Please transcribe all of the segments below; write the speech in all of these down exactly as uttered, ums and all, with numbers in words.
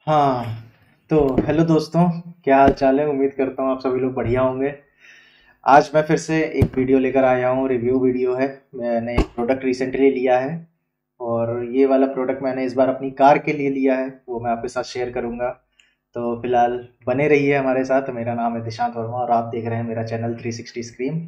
हाँ, तो हेलो दोस्तों, क्या हाल चाल है। उम्मीद करता हूँ आप सभी लोग बढ़िया होंगे। आज मैं फिर से एक वीडियो लेकर आया हूँ। रिव्यू वीडियो है। मैंने एक प्रोडक्ट रिसेंटली लिया है और ये वाला प्रोडक्ट मैंने इस बार अपनी कार के लिए लिया है, वो मैं आपके साथ शेयर करूँगा। तो फिलहाल बने रहिए हमारे साथ। मेरा नाम है दिशांत वर्मा और आप देख रहे हैं मेरा चैनल थ्री सिक्सटी स्क्रीन।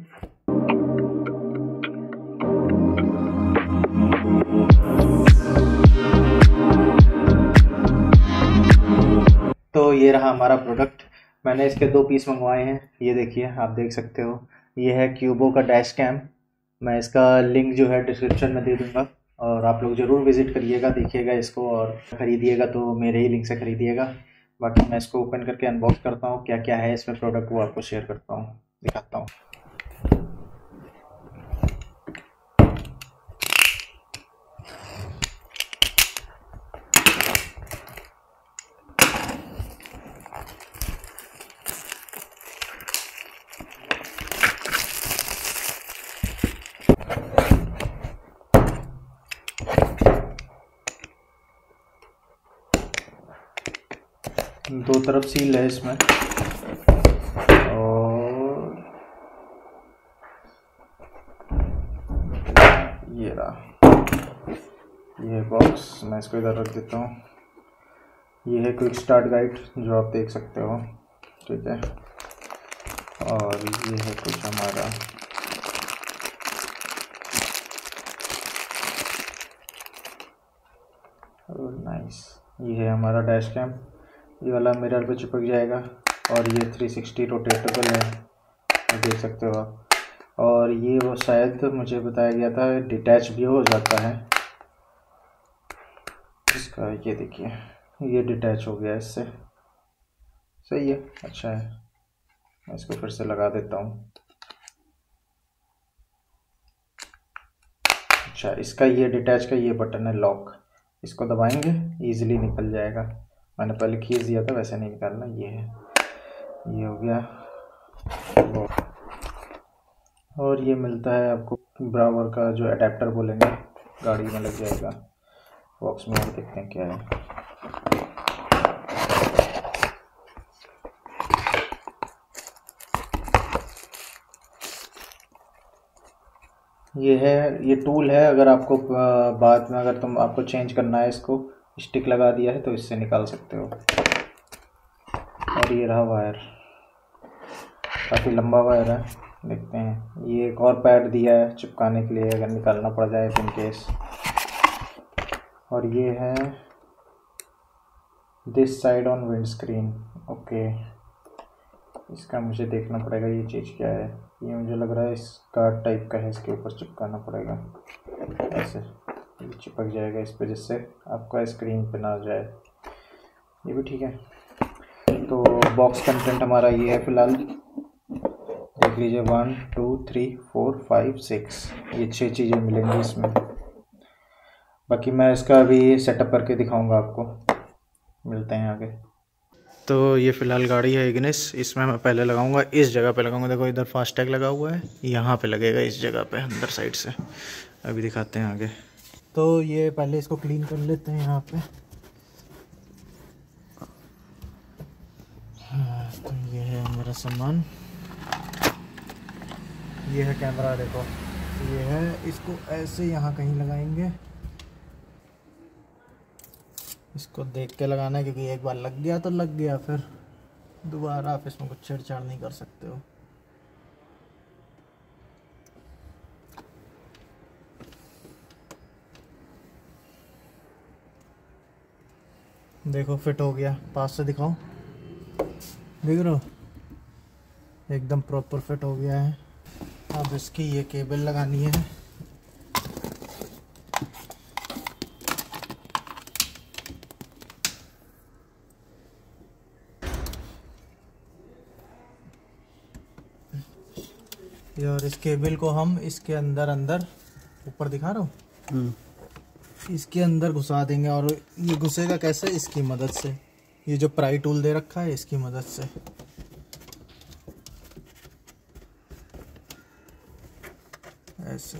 तो ये रहा हमारा प्रोडक्ट। मैंने इसके दो पीस मंगवाए हैं। ये देखिए, आप देख सकते हो, ये है क्यूबो का डैश कैम। मैं इसका लिंक जो है डिस्क्रिप्शन में दे दूंगा और आप लोग ज़रूर विज़िट करिएगा, देखिएगा इसको और ख़रीदिएगा तो मेरे ही लिंक से ख़रीदिएगा। बाकी मैं इसको ओपन करके अनबॉक्स करता हूँ, क्या क्या है इसमें प्रोडक्ट वो आपको शेयर करता हूँ, दिखाता हूँ। दो तरफ सील है इसमें और ये रहा ये बॉक्स। मैं इसको इधर रख देता हूँ। ये है क्विक स्टार्ट गाइड जो आप देख सकते हो, ठीक है। और ये है कुछ हमारा नाइस। ये है हमारा डैश कैम। ये वाला मिरर पे चिपक जाएगा और ये थ्री सिक्सटी रोटेटेबल है, देख सकते हो आप। और ये वो शायद मुझे बताया गया था डिटैच भी हो जाता है इसका। ये देखिए, ये डिटैच हो गया इससे। सही है, अच्छा है। मैं इसको फिर से लगा देता हूँ। अच्छा, इसका ये डिटैच का ये बटन है लॉक, इसको दबाएंगे इजीली निकल जाएगा। मैंने पहले खींच दिया था, वैसे नहीं निकालना। ये है, ये हो गया। और ये मिलता है आपको ब्रावर का जो अडेप्टर बोलेंगे, गाड़ी में लग जाएगा। बॉक्स में और देखते हैं क्या है। ये है, ये टूल है। अगर आपको बाद में अगर तुम आपको चेंज करना है, इसको स्टिक लगा दिया है तो इससे निकाल सकते हो। और ये रहा वायर, काफ़ी लंबा वायर है, देखते हैं। ये एक और पैड दिया है चिपकाने के लिए अगर निकालना पड़ जाए इन केस। और ये है this side on windscreen, okay. इसका मुझे देखना पड़ेगा ये चीज़ क्या है। ये मुझे लग रहा है स्कार्ट टाइप का है, इसके ऊपर चिपकाना पड़ेगा ऐसे। ये चिपक जाएगा इस पर, जिससे आपका स्क्रीन पे ना जाए। ये भी ठीक है। तो बॉक्स कंटेंट हमारा ये है फिलहाल, देख लीजिए। One two three four five six, ये छः चीज़ें मिलेंगी इसमें। बाकी मैं इसका अभी सेटअप करके दिखाऊंगा आपको। मिलते हैं आगे। तो ये फ़िलहाल गाड़ी है इग्निस। इसमें मैं पहले लगाऊंगा, इस जगह पे लगाऊंगा। देखो इधर फास्टैग लगा हुआ है, यहाँ पे लगेगा, इस जगह पे अंदर साइड से। अभी दिखाते हैं आगे। तो ये पहले इसको क्लीन कर लेते हैं यहाँ पे। हाँ, तो ये है मेरा सामान। ये है कैमरा, देखो ये है। इसको ऐसे यहाँ कहीं लगाएंगे, इसको देख के लगाना है, क्योंकि एक बार लग गया तो लग गया, फिर दोबारा आप इसमें कुछ छेड़छाड़ नहीं कर सकते हो। देखो फिट हो गया, पास से दिखाओ, देख रहे हो, एकदम प्रॉपर फिट हो गया है। अब इसकी ये केबल लगानी है। और इस केबल को हम इसके अंदर अंदर ऊपर दिखा रहा हूँ, इसके अंदर घुसा देंगे। और ये घुसेगा कैसे, इसकी मदद से। ये जो प्राई टूल दे रखा है, इसकी मदद से ऐसे।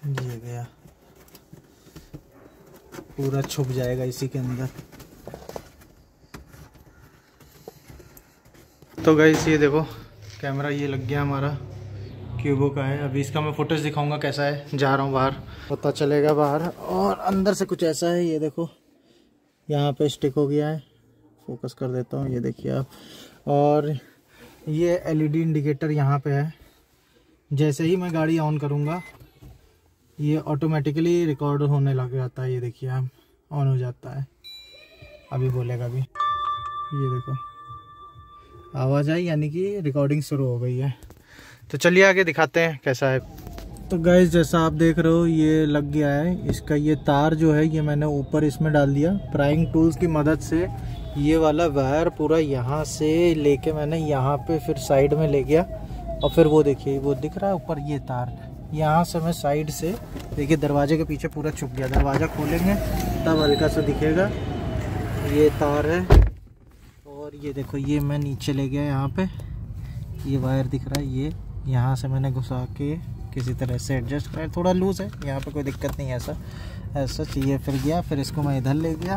ये गया, पूरा छुप जाएगा इसी के अंदर। तो गाइस ये देखो कैमरा ये लग गया हमारा, क्यूबो का है। अभी इसका मैं फुटेज दिखाऊंगा कैसा है, जा रहा हूँ बाहर पता चलेगा बाहर। और अंदर से कुछ ऐसा है, ये देखो यहाँ पे स्टिक हो गया है, फोकस कर देता हूँ, ये देखिए आप। और ये एलईडी इंडिकेटर यहाँ पे है, जैसे ही मैं गाड़ी ऑन करूँगा ये ऑटोमेटिकली रिकॉर्ड होने लग जाता है। ये देखिए आप, ऑन हो जाता है, अभी बोलेगा भी, ये देखो आवाज़ आई, यानी कि रिकॉर्डिंग शुरू हो गई है। तो चलिए आगे दिखाते हैं कैसा है। तो गाइस जैसा आप देख रहे हो ये लग गया है। इसका ये तार जो है ये मैंने ऊपर इसमें डाल दिया प्राइंग टूल्स की मदद से। ये वाला वायर पूरा यहाँ से लेके मैंने यहाँ पे फिर साइड में ले गया, और फिर वो देखिए वो दिख रहा है ऊपर ये तार, यहाँ से मैं साइड से देखिए दरवाजे के पीछे पूरा छुप गया। दरवाज़ा खोलेंगे तब हल्का सा दिखेगा, ये तार है। और ये देखो ये मैं नीचे ले गया, यहाँ पे ये वायर दिख रहा है, ये यहाँ से मैंने घुसा के किसी तरह से एडजस्ट कराया। थोड़ा लूज़ है, यहाँ पे कोई दिक्कत नहीं है ऐसा ऐसा चाहिए। फिर गया, फिर इसको मैं इधर ले गया,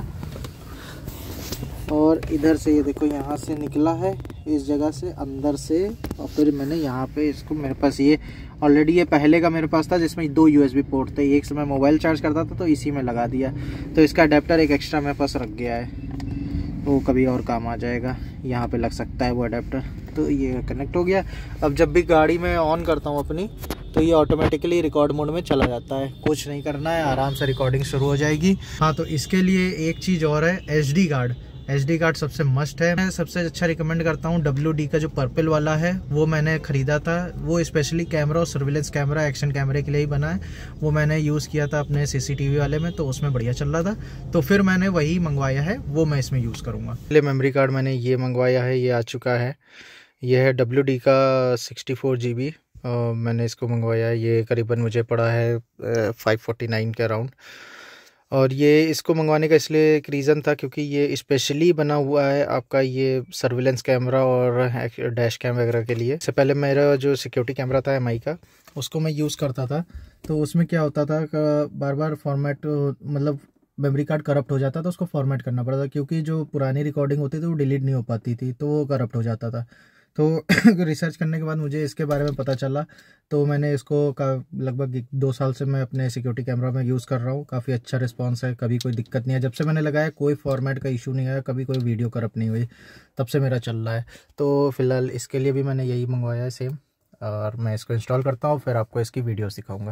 और इधर से ये देखो यहाँ से निकला है इस जगह से अंदर से, और फिर मैंने यहाँ पे इसको, मेरे पास ये ऑलरेडी ये पहले का मेरे पास था जिसमें दो यूएसबी पोर्ट थे, एक से मैं मोबाइल चार्ज करता था तो इसी में लगा दिया। तो इसका अडेप्टर एक एक्स्ट्रा मेरे पास रख गया है, वो कभी और काम आ जाएगा, यहाँ पे लग सकता है वो अडेप्टर। तो ये कनेक्ट हो गया। अब जब भी गाड़ी में ऑन करता हूँ अपनी तो ये ऑटोमेटिकली रिकॉर्ड मोड में चला जाता है, कुछ नहीं करना है, आराम से रिकॉर्डिंग शुरू हो जाएगी। हाँ तो इसके लिए एक चीज़ और है, एसडी कार्ड। एसडी कार्ड सबसे मस्ट है। मैं सबसे अच्छा रिकमेंड करता हूँ डब्ल्यू डी का जो पर्पल वाला है, वो मैंने ख़रीदा था। वो स्पेशली कैमरा और सर्विलेंस कैमरा, एक्शन कैमरे के लिए ही बना है। वो मैंने यूज़ किया था अपने सीसीटीवी वाले में, तो उसमें बढ़िया चल रहा था, तो फिर मैंने वही मंगवाया है, वो मैं इसमें यूज़ करूँगा। पहले मेमोरी कार्ड मैंने ये मंगवाया है, ये आ चुका है। ये है डब्ल्यू डी का सिक्सटी फोर जी बी, मैंने इसको मंगवाया है। ये करीबन मुझे पड़ा है फाइव फोर्टी नाइन के अराउंड। और ये इसको मंगवाने का इसलिए एक रीज़न था क्योंकि ये स्पेशली बना हुआ है आपका ये सर्विलेंस कैमरा और डैश कैम वगैरह के लिए। इससे पहले मेरा जो सिक्योरिटी कैमरा था एम आई का, उसको मैं यूज़ करता था, तो उसमें क्या होता था बार बार फॉर्मेट, मतलब मेमोरी कार्ड करप्ट हो जाता था, उसको फॉर्मेट करना पड़ता था, क्योंकि जो पुरानी रिकॉर्डिंग होती थी वो डिलीट नहीं हो पाती थी, तो वो करप्ट हो जाता था। तो रिसर्च करने के बाद मुझे इसके बारे में पता चला, तो मैंने इसको का लगभग दो साल से मैं अपने सिक्योरिटी कैमरा में यूज़ कर रहा हूँ। काफ़ी अच्छा रिस्पांस है, कभी कोई दिक्कत नहीं है। जब से मैंने लगाया कोई फॉर्मेट का इशू नहीं आया, कभी कोई वीडियो करप्ट नहीं हुई, तब से मेरा चल रहा है। तो फिलहाल इसके लिए भी मैंने यही मंगवाया है सेम, और मैं इसको इंस्टॉल करता हूँ, फिर आपको इसकी वीडियो दिखाऊँगा।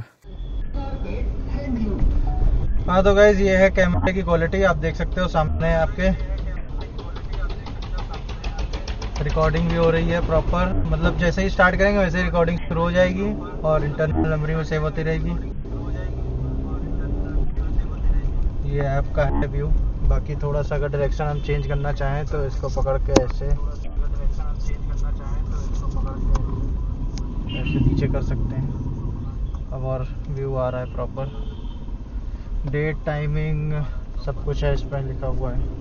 हाँ तो गाइज़ ये है कैमरे की क्वालिटी, आप देख सकते हो सामने आपके। रिकॉर्डिंग भी हो रही है प्रॉपर, मतलब जैसे ही स्टार्ट करेंगे वैसे ही रिकॉर्डिंग शुरू हो जाएगी और इंटरनल मेमोरी में सेव होती रहेगी। ये ऐप का है व्यू। बाकी थोड़ा सा अगर डायरेक्शन हम चेंज करना चाहें तो इसको पकड़ के ऐसे ऐसे नीचे कर सकते हैं। अब और व्यू आ रहा है प्रॉपर, डेट टाइमिंग सब कुछ है, इस पर लिखा हुआ है।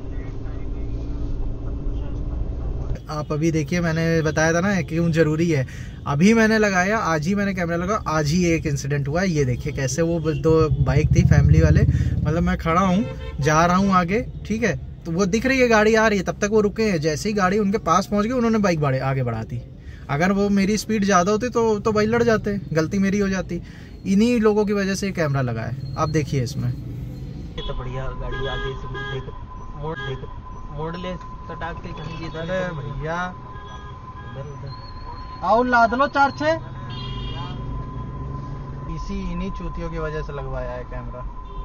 आप अभी देखिए, मैंने बताया था ना क्यों ज़रूरी है। अभी मैंने लगाया, आज ही मैंने कैमरा लगा, आज ही एक इंसिडेंट हुआ है। ये देखिए कैसे वो दो बाइक थी फैमिली वाले, मतलब मैं खड़ा हूँ जा रहा हूँ आगे, ठीक है, तो वो दिख रही है गाड़ी आ रही है, तब तक वो रुके हैं। जैसे ही गाड़ी उनके पास पहुँच गई उन्होंने बाइक बढ़े आगे बढ़ाती। अगर वो मेरी स्पीड ज़्यादा होती तो तो भाई लड़ जाते, गलती मेरी हो जाती। इन्हीं लोगों की वजह से कैमरा लगा है, आप देखिए इसमें। ये तो बढ़िया गाड़ी आगे से देख मोड़ देख मोड़ ले सटाक के कहीं इधर। अरे भैया इधर उधर आओ लाद लो चार छः। इसी इन्हीं चूतियों की वजह से लगवाया है कैमरा।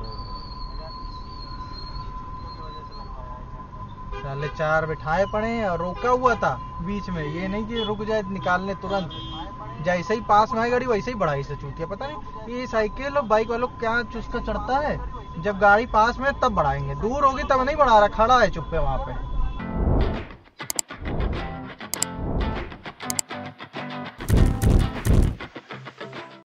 साले चार बिठाए पड़े और रोका हुआ था बीच में, ये नहीं कि रुक जाए निकालने तुरंत, जैसे ही पास में आई गाड़ी वैसे ही बढ़ाई से चूतिया। पता नहीं ये साइकिल और बाइक वालों क्या चुस्का चढ़ता है, जब गाड़ी पास में तब बढ़ाएंगे, दूर होगी तब नहीं बढ़ा रहा, खड़ा है चुप्पे वहां पे।